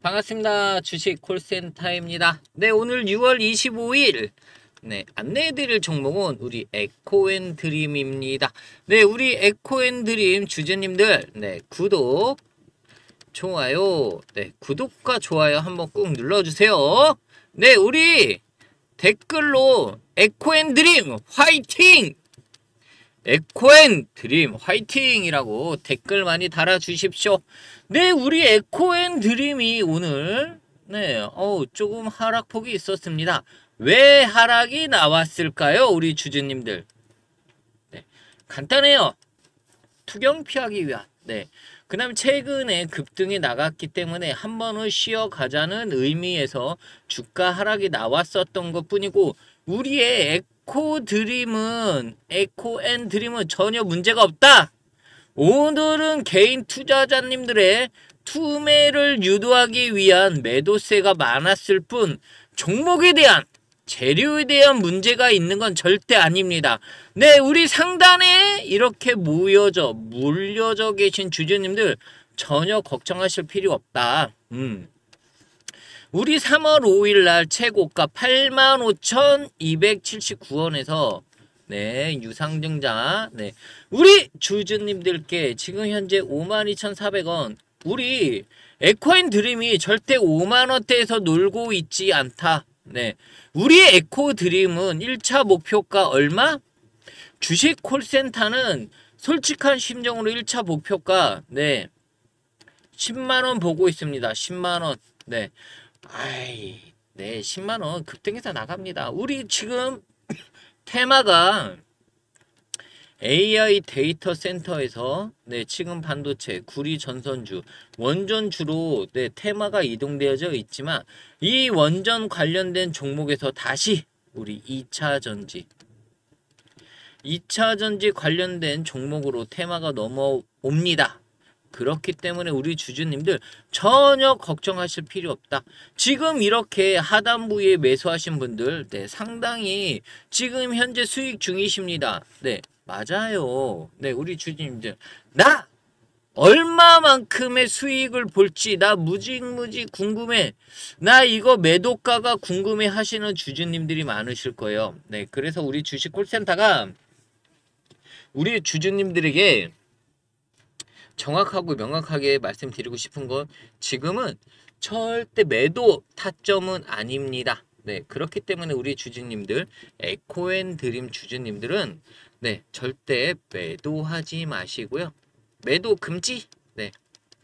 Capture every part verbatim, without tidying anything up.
반갑습니다. 주식 콜센터입니다. 네, 오늘 유월 이십오일 네, 안내해드릴 종목은 우리 에코앤드림입니다. 네, 우리 에코앤드림 주주님들, 네, 구독, 좋아요, 네, 구독과 좋아요 한번 꾹 눌러주세요. 네, 우리 댓글로 에코앤드림 화이팅! 에코앤드림 화이팅이라고 댓글 많이 달아주십시오. 네, 우리 에코앤드림이 오늘 네, 어우, 조금 하락폭이 있었습니다. 왜 하락이 나왔을까요? 우리 주주님들. 네, 간단해요. 투경 피하기 위한. 네. 그 다음 최근에 급등이 나갔기 때문에 한 번은 쉬어가자는 의미에서 주가 하락이 나왔었던 것 뿐이고, 우리의 에코드림은, 에코앤드림은 전혀 문제가 없다. 오늘은 개인 투자자님들의 투매를 유도하기 위한 매도세가 많았을 뿐, 종목에 대한, 재료에 대한 문제가 있는 건 절대 아닙니다. 네, 우리 상단에 이렇게 모여져, 몰려져 계신 주주님들 전혀 걱정하실 필요 없다. 음. 우리 삼월 오일 날 최고가 팔만 오천이백칠십구 원에서 네, 유상증자. 네. 우리 주주님들께 지금 현재 오만 이천사백 원. 우리 에코앤드림이 절대 오만 원대에서 놀고 있지 않다. 네. 우리 에코드림은 일 차 목표가 얼마? 주식 콜센터는 솔직한 심정으로 일 차 목표가 네. 십만 원 보고 있습니다. 십만 원. 네. 아이, 네, 십만 원 급등해서 나갑니다. 우리 지금 테마가 에이아이 데이터 센터에서 네, 지금 반도체, 구리 전선주, 원전주로 네, 테마가 이동되어져 있지만 이 원전 관련된 종목에서 다시 우리 이 차 전지 이 차 전지 관련된 종목으로 테마가 넘어옵니다. 그렇기 때문에 우리 주주님들 전혀 걱정하실 필요 없다. 지금 이렇게 하단부에 매수하신 분들 네, 상당히 지금 현재 수익 중이십니다. 네, 맞아요. 네, 우리 주주님들 나 얼마만큼의 수익을 볼지 나 무지무지 궁금해. 나 이거 매도가가 궁금해 하시는 주주님들이 많으실 거예요. 네, 그래서 우리 주식 콜센터가 우리 주주님들에게 정확하고 명확하게 말씀드리고 싶은 건 지금은 절대 매도 타점은 아닙니다. 네, 그렇기 때문에 우리 주주님들, 에코앤드림 주주님들은 네, 절대 매도하지 마시고요. 매도 금지. 네.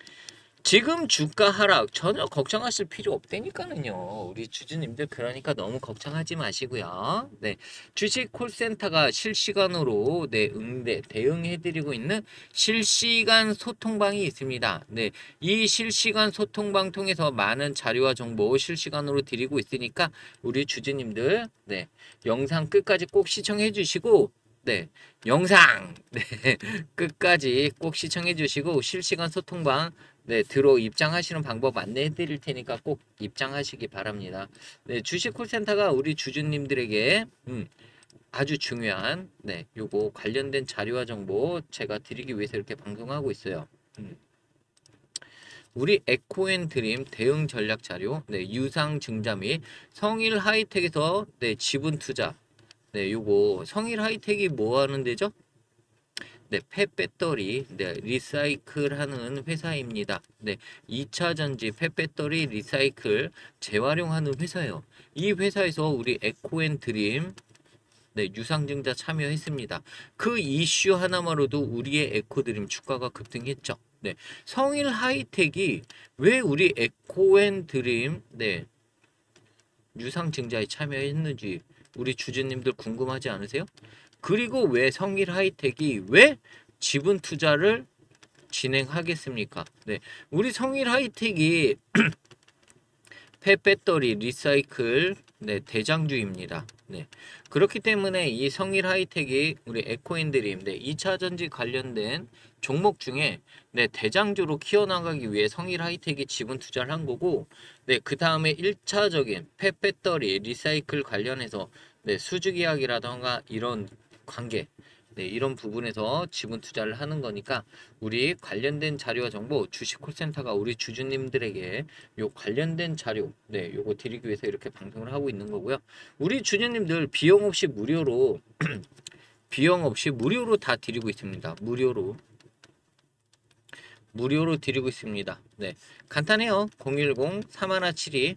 지금 주가 하락 전혀 걱정하실 필요 없다니까는요. 우리 주주님들 그러니까 너무 걱정하지 마시고요. 네. 주식 콜센터가 실시간으로 네, 응대 대응해 드리고 있는 실시간 소통방이 있습니다. 네. 이 실시간 소통방 통해서 많은 자료와 정보 실시간으로 드리고 있으니까 우리 주주님들 네. 영상 끝까지 꼭 시청해 주시고 네, 영상 네, 끝까지 꼭 시청해 주시고 실시간 소통방 네, 들어 입장하시는 방법 안내해 드릴 테니까 꼭 입장하시기 바랍니다. 네, 주식 콜센터가 우리 주주님들에게 음, 아주 중요한 네, 요거 관련된 자료와 정보 제가 드리기 위해서 이렇게 방송하고 있어요. 음. 우리 에코앤드림 대응 전략 자료, 네, 유상 증자 및 성일 하이텍에서 네, 지분 투자. 네, 요거 성일 하이텍이 뭐 하는 데죠? 네, 폐배터리, 네, 리사이클 하는 회사입니다. 네, 이 차 전지 폐배터리 리사이클 재활용하는 회사예요. 이 회사에서 우리 에코앤드림 네, 유상증자 참여했습니다. 그 이슈 하나만으로도 우리의 에코드림 주가가 급등했죠. 네, 성일 하이텍이 왜 우리 에코앤드림 네, 유상증자에 참여했는지 우리 주주님들 궁금하지 않으세요? 그리고 왜 성일 하이텍이 왜 지분 투자를 진행하겠습니까? 네, 우리 성일 하이텍이 폐배터리 리사이클 네, 대장주입니다. 네, 그렇기 때문에 이 성일 하이텍이 우리 에코앤드림 네, 이 차 전지 관련된 종목 중에 네, 대장주로 키워나가기 위해 성일 하이텍이 지분 투자를 한 거고, 네, 그 다음에 일 차적인 폐배터리 리사이클 관련해서 네, 수주 계약이라던가 이런 관계 네, 이런 부분에서 지분 투자를 하는 거니까 우리 관련된 자료와 정보 주식 콜센터가 우리 주주님들에게 요 관련된 자료 네, 요거 드리기 위해서 이렇게 방송을 하고 있는 거고요. 우리 주주님들 비용 없이 무료로 비용 없이 무료로 다 드리고 있습니다. 무료로 무료로 드리고 있습니다. 네, 간단해요. 공일공 삼일칠이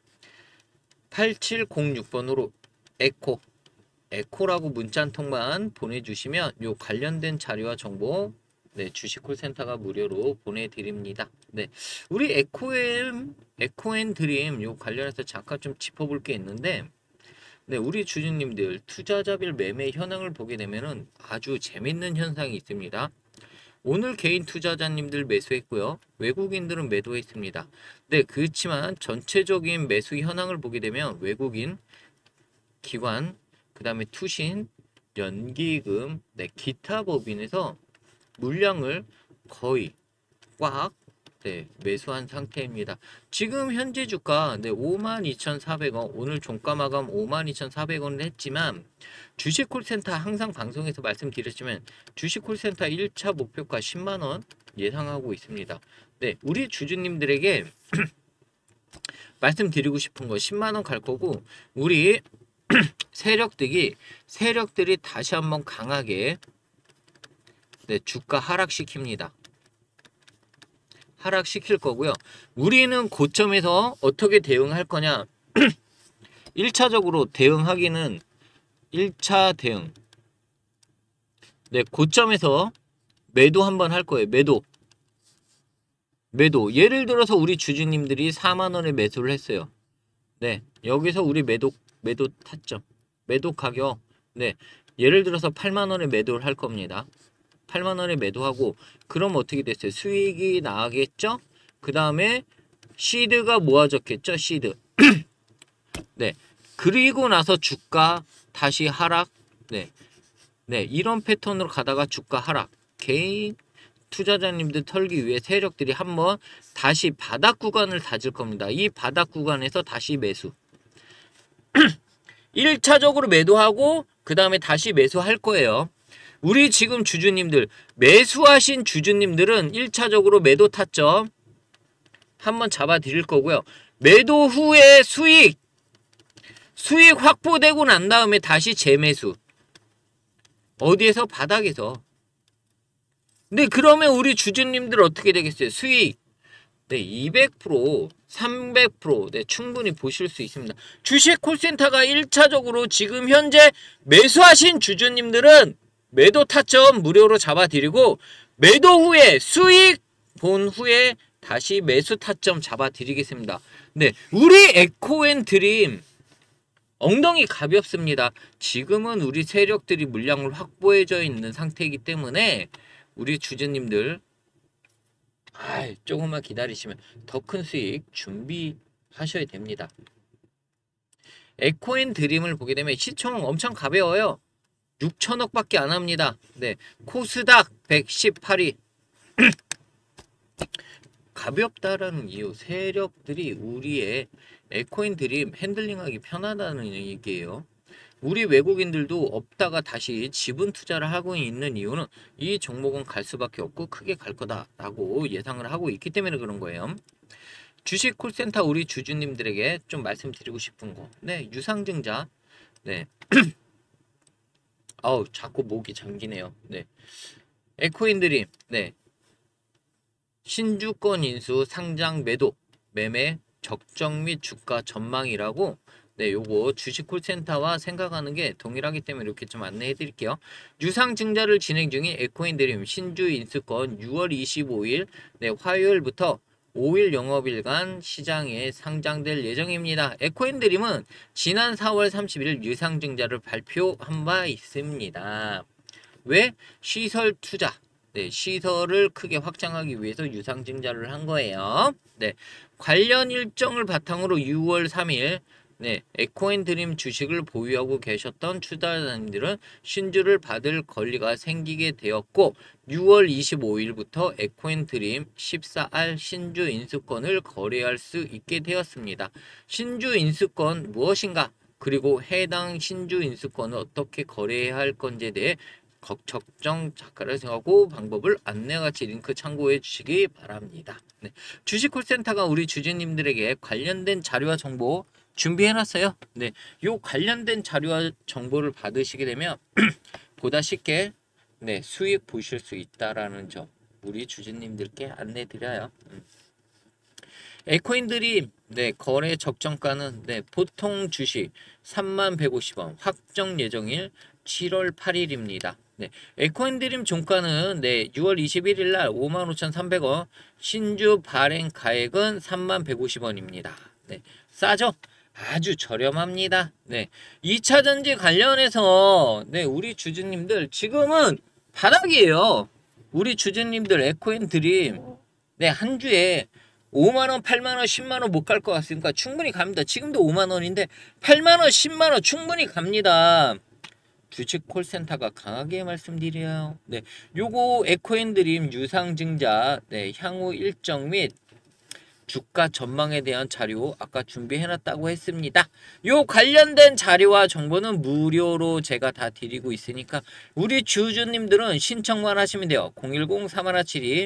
팔칠공육 번으로 에코 에코라고 문자 한 통만 보내주시면 요 관련된 자료와 정보 네, 주식 콜센터가 무료로 보내드립니다. 네, 우리 에코엠 에코앤 드림 요 관련해서 잠깐 좀 짚어볼 게 있는데, 네, 우리 주주님들 투자자별 매매 현황을 보게 되면은 아주 재밌는 현상이 있습니다. 오늘 개인 투자자님들 매수했고요. 외국인들은 매도했습니다. 네, 그렇지만 전체적인 매수 현황을 보게 되면 외국인, 기관, 그 다음에 투신, 연기금, 네, 기타 법인에서 물량을 거의 꽉 네, 매수한 상태입니다. 지금 현재 주가 네, 오만 이천사백 원, 오늘 종가 마감 오만 이천사백 원을 했지만 주식 콜센터 항상 방송에서 말씀드렸지만 주식 콜센터 일 차 목표가 십만 원 예상하고 있습니다. 네, 우리 주주님들에게 말씀드리고 싶은 거 십만 원 갈 거고, 우리 세력들이 세력들이 다시 한번 강하게 네, 주가 하락시킵니다. 하락시킬 거고요. 우리는 고점에서 어떻게 대응할 거냐? 일 차적으로 대응하기는 일 차 대응. 네, 고점에서 매도 한번 할 거예요. 매도. 매도. 예를 들어서 우리 주주님들이 사만 원에 매수를 했어요. 네, 여기서 우리 매도 매도 타점. 매도 가격. 네, 예를 들어서 팔만 원에 매도를 할 겁니다. 팔만 원에 매도하고, 그럼 어떻게 됐어요? 수익이 나겠죠? 그 다음에 시드가 모아졌겠죠? 시드. 네. 그리고 나서 주가 다시 하락. 네. 네. 이런 패턴으로 가다가 주가 하락. 개인 투자자님들 털기 위해 세력들이 한번 다시 바닥 구간을 다질 겁니다. 이 바닥 구간에서 다시 매수. 일 차적으로 매도하고 그 다음에 다시 매수할 거예요. 우리 지금 주주님들, 매수하신 주주님들은 일 차적으로 매도 타점 한번 잡아 드릴 거고요. 매도 후에 수익 수익 확보되고 난 다음에 다시 재매수. 어디에서? 바닥에서. 네, 그러면 우리 주주님들 어떻게 되겠어요? 수익 네, 이백 퍼센트, 삼백 퍼센트 네, 충분히 보실 수 있습니다. 주식 콜센터가 일 차적으로 지금 현재 매수하신 주주님들은 매도 타점 무료로 잡아드리고, 매도 후에 수익 본 후에 다시 매수 타점 잡아드리겠습니다. 네, 우리 에코앤 드림 엉덩이 가볍습니다. 지금은 우리 세력들이 물량을 확보해져 있는 상태이기 때문에 우리 주주님들 아이, 조금만 기다리시면 더 큰 수익 준비하셔야 됩니다. 에코앤 드림을 보게 되면 시총 엄청 가벼워요. 육천억 밖에 안 합니다. 네, 코스닥 백십팔 위. 가볍다라는 이유, 세력들이 우리의 에코인 드림 핸들링하기 편하다는 얘기예요. 우리 외국인들도 없다가 다시 지분 투자를 하고 있는 이유는 이 종목은 갈 수밖에 없고 크게 갈 거다라고 예상을 하고 있기 때문에 그런 거예요. 주식 콜센터 우리 주주님들에게 좀 말씀드리고 싶은 거. 네, 유상증자. 네. 아우, 자꾸 목이 잠기네요. 네. 에코인 드림. 네. 신주권 인수 상장 매도 매매 적정 및 주가 전망이라고, 네, 요거 주식 콜센터와 생각하는 게 동일하기 때문에 이렇게 좀 안내해 드릴게요. 유상증자를 진행 중인 에코인 드림 신주 인수권 유월 이십오일 네, 화요일부터 오일 영업일간 시장에 상장될 예정입니다. 에코인 드림은 지난 사월 삼십일 유상증자를 발표한 바 있습니다. 왜? 시설 투자. 네, 시설을 크게 확장하기 위해서 유상증자를 한 거예요. 네, 관련 일정을 바탕으로 유월 삼일 네, 에코앤 드림 주식을 보유하고 계셨던 투자자님들은 신주를 받을 권리가 생기게 되었고, 유월 이십오일부터 에코앤 드림 십사 알 신주 인수권을 거래할 수 있게 되었습니다. 신주 인수권 무엇인가? 그리고 해당 신주 인수권을 어떻게 거래해야 할 건지에 대해 적정 작가를 생각하고 방법을 안내와 같이 링크 참고해 주시기 바랍니다. 네. 주식 콜센터가 우리 주주님들에게 관련된 자료와 정보 준비해놨어요. 네, 요 관련된 자료와 정보를 받으시게 되면 보다 쉽게 네 수익 보실 수 있다라는 점 우리 주주님들께 안내드려요. 음. 에코인들이 네 거래 적정가는 네 보통 주식 삼만 백오십 원 확정 예정일 칠월 팔일입니다. 네, 에코인드림 종가는 네 유월 이십일일 날 오만 오천삼백 원, 신주 발행 가액은 삼만 백오십 원입니다. 네, 싸죠? 아주 저렴합니다. 네, 이 차 전지 관련해서 네 우리 주주님들 지금은 바닥이에요. 우리 주주님들 에코인드림 네 한 주에 오만 원, 팔만 원, 십만 원 못 갈 것 같으니까 충분히 갑니다. 지금도 오만 원인데 팔만 원, 십만 원 충분히 갑니다. 주식 콜센터가 강하게 말씀드려요. 네, 요거 에코인드림 유상증자 네, 향후 일정 및 주가 전망에 대한 자료 아까 준비해놨다고 했습니다. 요 관련된 자료와 정보는 무료로 제가 다 드리고 있으니까 우리 주주님들은 신청만 하시면 돼요. 공일공 삼일칠이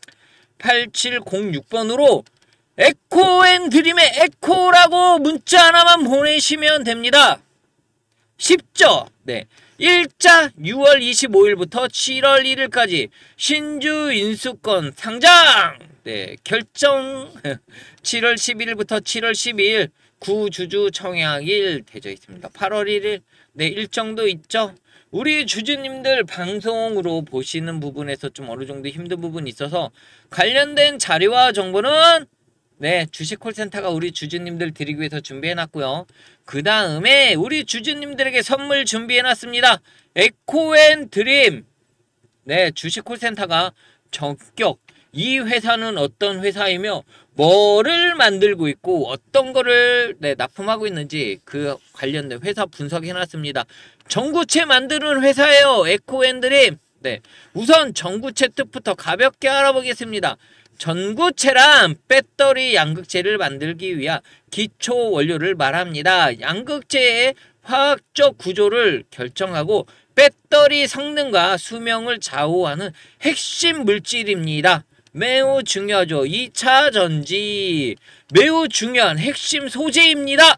팔칠공육 번으로 에코앤드림의 에코라고 문자 하나만 보내시면 됩니다. 쉽죠? 네. 일자 유월 이십오일부터 칠월 일일까지 신주 인수권 상장! 네. 결정 칠월 십일일부터 칠월 십이일 구주주 청약일 되어 있습니다. 팔월 일일 네, 일정도 있죠? 우리 주주님들 방송으로 보시는 부분에서 좀 어느 정도 힘든 부분이 있어서 관련된 자료와 정보는 네, 주식 콜센터가 우리 주주님들 드리기 위해서 준비해놨고요. 그 다음에 우리 주주님들에게 선물 준비해놨습니다. 에코앤드림 네, 주식 콜센터가 전격 이 회사는 어떤 회사이며 뭐를 만들고 있고 어떤 거를 네, 납품하고 있는지 그 관련된 회사 분석해놨습니다. 전구체 만드는 회사예요. 에코앤드림 네, 우선 전구체 뜻부터 가볍게 알아보겠습니다. 전구체란 배터리 양극재를 만들기 위한 기초 원료를 말합니다. 양극재의 화학적 구조를 결정하고 배터리 성능과 수명을 좌우하는 핵심 물질입니다. 매우 중요하죠. 이 차 전지 매우 중요한 핵심 소재입니다.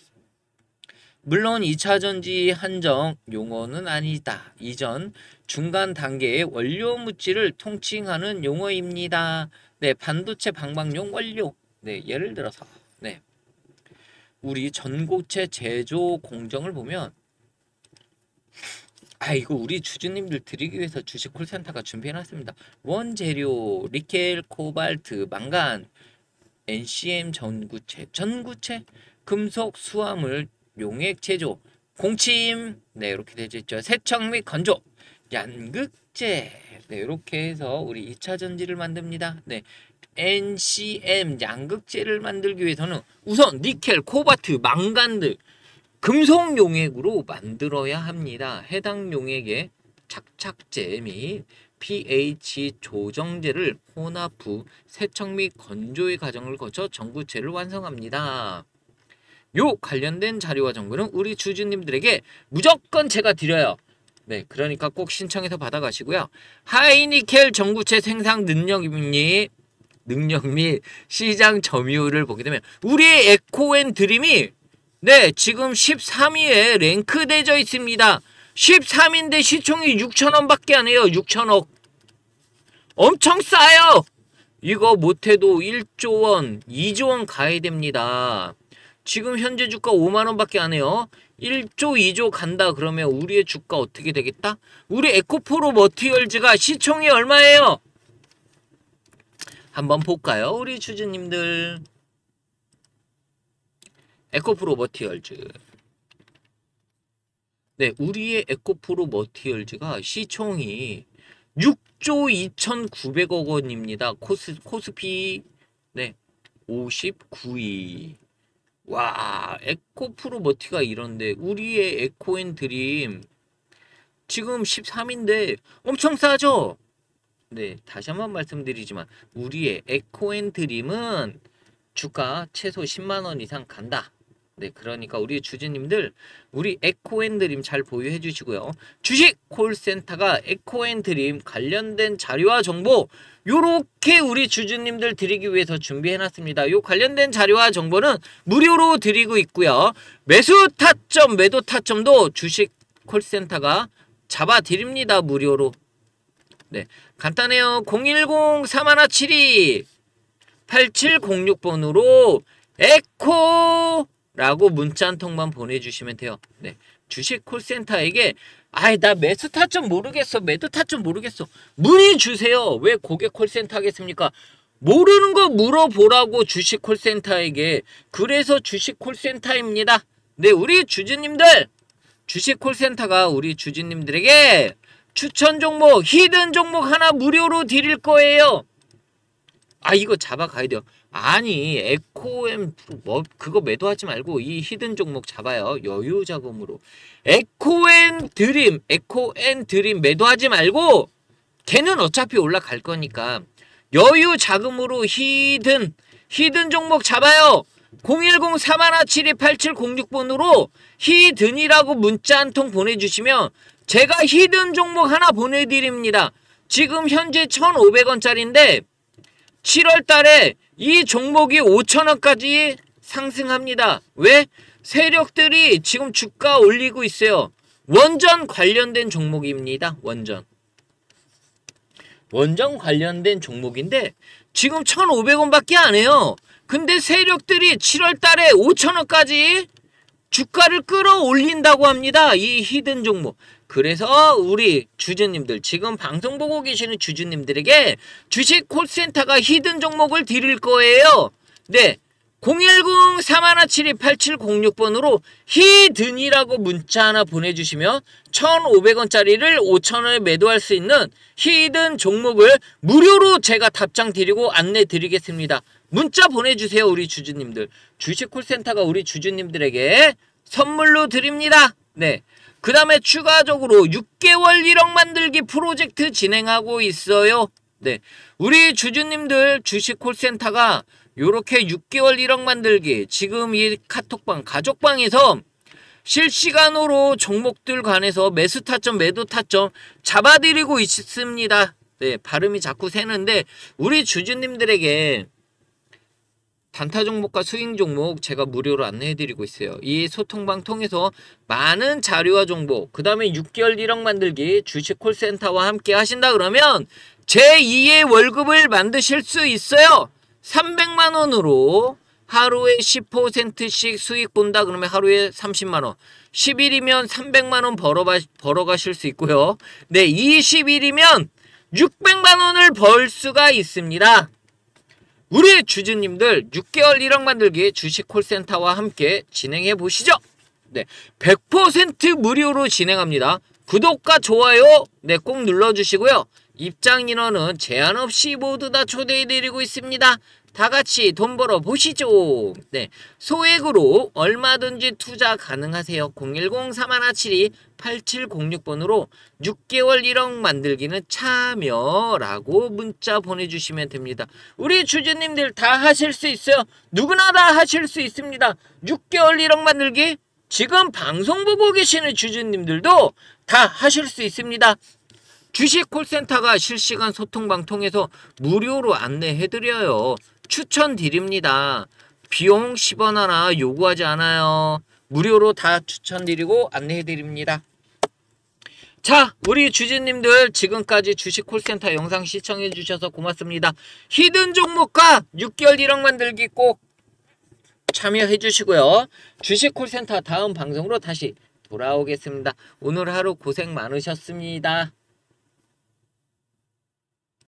물론 이 차 전지 한정 용어는 아니다. 이전 중간 단계의 원료 물질을 통칭하는 용어입니다. 네, 반도체 방방용 원료. 네, 예를 들어서 네, 우리 전고체 제조 공정을 보면 아 이거 우리 주주님들 드리기 위해서 주식 콜센터가 준비해놨습니다. 원재료, 니켈, 코발트, 망간, 엔씨엠 전구체, 전구체, 금속, 수화물, 용액 제조, 공침, 네 이렇게 되어 있죠. 세척 및 건조, 양극재, 네 이렇게 해서 우리 이 차 전지를 만듭니다. 네, 엔씨엠 양극재를 만들기 위해서는 우선 니켈, 코발트, 망간 등 금속 용액으로 만들어야 합니다. 해당 용액에 착착제 및 pH 조정제를 혼합 후 세척 및 건조의 과정을 거쳐 전구체를 완성합니다. 요 관련된 자료와 정보는 우리 주주님들에게 무조건 제가 드려요. 네, 그러니까 꼭 신청해서 받아가시고요. 하이니켈 전구체 생산 능력 및 능력 및 시장 점유율을 보게 되면 우리 에코앤드림이 네, 지금 십삼 위에 랭크되어 있습니다. 십삼 위인데 시총이 육천 원밖에 안 해요. 육천억. 엄청 싸요. 이거 못해도 일조 원, 이조 원 가야 됩니다. 지금 현재 주가 오만 원밖에 안 해요. 일조, 이조 간다 그러면 우리의 주가 어떻게 되겠다? 우리 에코프로 머티리얼즈가 시총이 얼마예요? 한번 볼까요? 우리 주주님들. 에코프로 머티리얼즈. 네, 우리의 에코프로 머티리얼즈가 시총이 육조 이천구백억 원입니다. 코스, 코스피 네 오십구 위. 와, 에코프로 머티가 이런데 우리의 에코앤드림 지금 십삼 위인데 엄청 싸죠? 네, 다시 한번 말씀드리지만 우리의 에코앤드림은 주가 최소 십만 원 이상 간다. 네, 그러니까 우리 주주님들 우리 에코앤드림 잘 보유해 주시고요. 주식 콜센터가 에코앤드림 관련된 자료와 정보 요렇게 우리 주주님들 드리기 위해서 준비해 놨습니다. 요 관련된 자료와 정보는 무료로 드리고 있고요. 매수 타점, 매도 타점도 주식 콜센터가 잡아 드립니다. 무료로. 네, 간단해요. 공일공 삼일칠이 팔칠공육 번으로 에코 라고 문자 한 통만 보내주시면 돼요. 네, 주식 콜센터에게 아이 나 매수 타점 모르겠어, 매도 타점 모르겠어, 문의 주세요. 왜 고객 콜센터 하겠습니까? 모르는 거 물어보라고 주식 콜센터에게. 그래서 주식 콜센터입니다. 네, 우리 주주님들 주식 콜센터가 우리 주주님들에게 추천 종목, 히든 종목 하나 무료로 드릴 거예요. 아 이거 잡아가야 돼요. 아니 에코엠 뭐 그거 매도하지 말고 이 히든 종목 잡아요. 여유 자금으로 에코앤 드림 에코앤 드림 매도하지 말고 걔는 어차피 올라갈 거니까 여유 자금으로 히든 히든 종목 잡아요. 공일공 삼일칠이 팔칠공육 번으로 히든이라고 문자 한 통 보내주시면 제가 히든 종목 하나 보내드립니다. 지금 현재 천오백 원짜리인데 칠월 달에 이 종목이 오천 원까지 상승합니다. 왜? 세력들이 지금 주가 올리고 있어요. 원전 관련된 종목입니다. 원전. 원전 관련된 종목인데 지금 천오백 원밖에 안 해요. 근데 세력들이 칠월 달에 오천 원까지 주가를 끌어올린다고 합니다. 이 히든 종목. 그래서 우리 주주님들 지금 방송 보고 계시는 주주님들에게 주식 콜센터가 히든 종목을 드릴 거예요. 네, 공일공 삼일칠이 팔칠공육 번으로 히든이라고 문자 하나 보내주시면 천오백 원짜리를 오천 원에 매도할 수 있는 히든 종목을 무료로 제가 답장 드리고 안내 드리겠습니다. 문자 보내주세요. 우리 주주님들. 주식 콜센터가 우리 주주님들에게 선물로 드립니다. 네. 그 다음에 추가적으로 육 개월 일억 만들기 프로젝트 진행하고 있어요. 네, 우리 주주님들 주식 콜센터가 요렇게 육 개월 일억 만들기 지금 이 카톡방 가족방에서 실시간으로 종목들 관해서 매수 타점 매도 타점 잡아드리고 있습니다. 네, 발음이 자꾸 새는데 우리 주주님들에게 단타 종목과 스윙 종목 제가 무료로 안내해드리고 있어요. 이 소통방 통해서 많은 자료와 정보, 그 다음에 육 개월 일억 만들기 주식 콜센터와 함께 하신다 그러면 제이의 월급을 만드실 수 있어요. 삼백만 원으로 하루에 십 퍼센트씩 수익 본다 그러면 하루에 삼십만 원. 십 일이면 삼백만 원 벌어, 벌어가실 수 있고요. 네, 이십 일이면 육백만 원을 벌 수가 있습니다. 우리 주주님들 육 개월 일억 만들기 주식 콜센터와 함께 진행해 보시죠. 네, 백 퍼센트 무료로 진행합니다. 구독과 좋아요 네, 꼭 눌러주시고요. 입장 인원은 제한 없이 모두 다 초대해 드리고 있습니다. 다 같이 돈 벌어 보시죠. 네, 소액으로 얼마든지 투자 가능하세요. 공일공 삼일칠이 팔칠공육 번으로 육 개월 일억 만들기는 참여라고 문자 보내주시면 됩니다. 우리 주주님들 다 하실 수 있어요. 누구나 다 하실 수 있습니다. 육 개월 일억 만들기 지금 방송 보고 계시는 주주님들도 다 하실 수 있습니다. 주식 콜센터가 실시간 소통방 통해서 무료로 안내해드려요. 추천드립니다. 비용 십 원 하나 요구하지 않아요. 무료로 다 추천드리고 안내해드립니다. 자, 우리 주주님들 지금까지 주식 콜센터 영상 시청해주셔서 고맙습니다. 히든 종목과 육 개월 일억 만들기 꼭 참여해주시고요. 주식 콜센터 다음 방송으로 다시 돌아오겠습니다. 오늘 하루 고생 많으셨습니다.